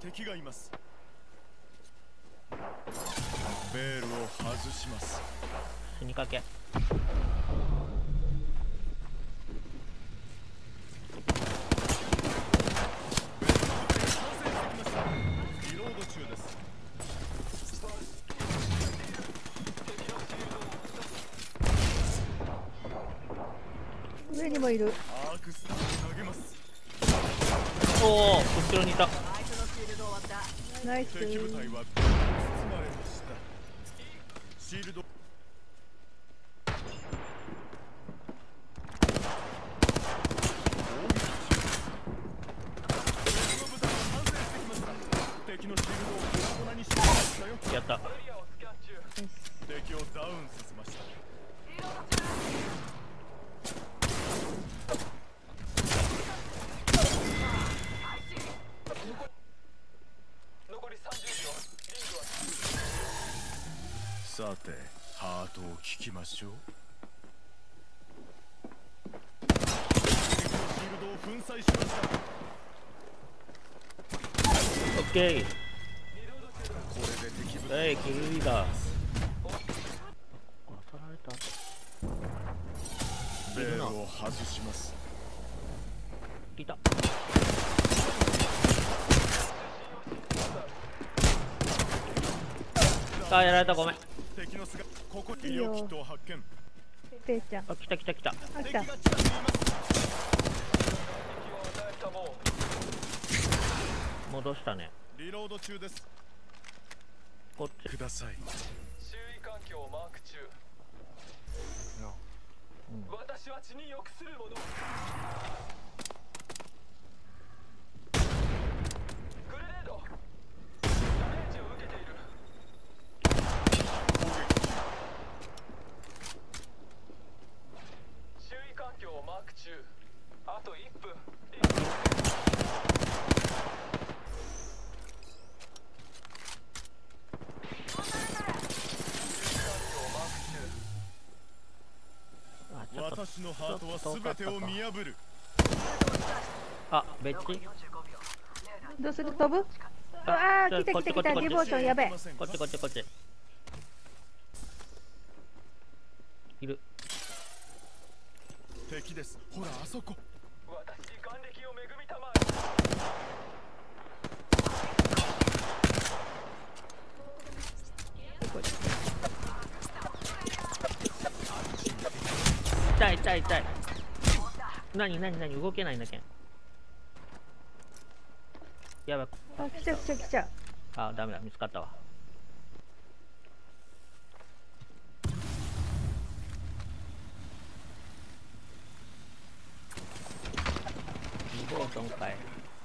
敵がいます。ベールを外します。 死にかけ。 リロード中です。 上にもいる。 アークスターを投げます。 おお、後ろにいた。 ナイス。 敵部隊は包まれました。シールドやった。 敵をダウンさせました。残り30秒。さて、ハートを聞きましょう。敵のシールドを粉砕しました。 オッケー。 これで敵部隊キルリーダー。当たられた。 ベールを外します。 いた。あ、やられた、ごめん。 敵の姿、ここ医療キットを発見。 ペイちゃん。 あ、来た来た来た。 あ、来敵た。 が近づいています。 戻したね。 リロード中です。 こっち。 ください。 周囲環境をマーク中。私は血に良くするもの。グレネード。ダメージを受けている。周囲環境をマーク中。あと1分。 私のハートはすべてを見破る。 あ、別地。 どうする？飛ぶ？ああ、来た来た来た。ディボーションやべえ。 こっちこっちこっち。いる。 敵です。ほら、あそこ。 私に眼力を恵みたま痛い痛い痛い。何動けないんだけん。やばい。 あ、来ちゃう来ちゃう来ちゃう。 あ、ダメだ、見つかったわ。ボートンかい。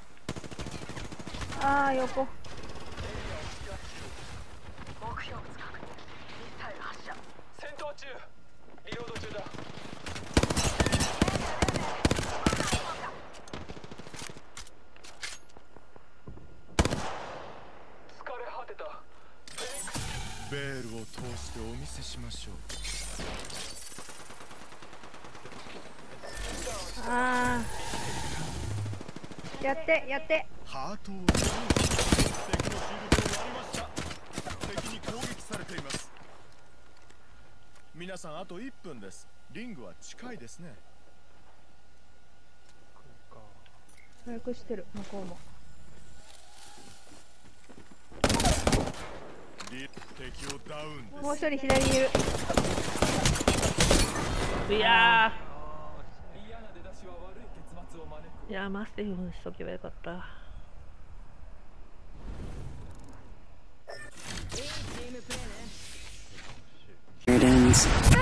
ああ、横。 戦闘中。リロード中だ。疲れ果てた。 ベールを通してお見せしましょう。 ああ。やってやって。 ハートを敵のシールドを割りました。敵に攻撃されています。皆さんあと1分です。リングは近いですね。 早くしてる向こうも。 敵をダウンです。 もう一人左にいる。 いや嫌な出だしは悪い結末を招く。 ー、いやー、マスティフにしとけばよかった。 あ